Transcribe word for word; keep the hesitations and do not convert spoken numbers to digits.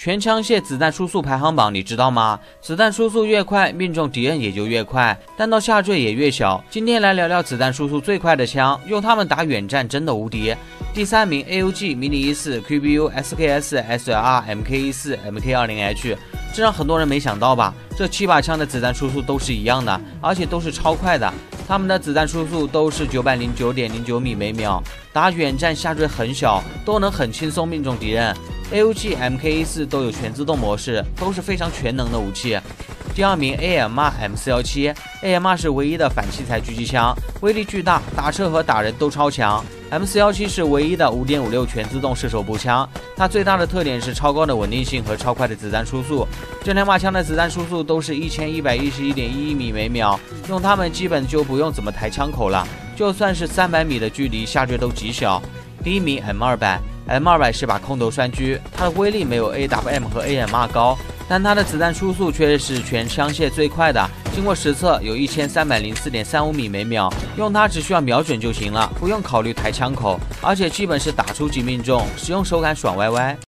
全枪械子弹输速排行榜，你知道吗？子弹输速越快，命中敌人也就越快，弹道下坠也越小。今天来聊聊子弹输速最快的枪，用它们打远战真的无敌。第三名 A U G 迷你一四 Q B U S K S S L R M K 一四 M K 二十 H， 这让很多人没想到吧？这七把枪的子弹输速都是一样的，而且都是超快的。它们的子弹输速都是九百零九点零九米每秒，打远战下坠很小，都能很轻松命中敌人。A U G M K 一四 都有全自动模式，都是非常全能的武器。第二名 A M R M 四一七 A M R 是唯一的反器材狙击枪，威力巨大，打车和打人都超强。M 四一七 是唯一的 五点五六 全自动射手步枪，它最大的特点是超高的稳定性和超快的子弹输速。这两把枪的子弹输速都是一千一百一十一点一米每秒，用它们基本就不用怎么抬枪口了，就算是三百米的距离下坠都极小。第一名 M 二百 M 二百 是把空投栓狙，它的威力没有 A W M 和 A M R 高，但它的子弹输速却是全枪械最快的，经过实测有一千三百零四点三五米每秒，用它只需要瞄准就行了，不用考虑抬枪口，而且基本是打出即命中，使用手感爽歪歪。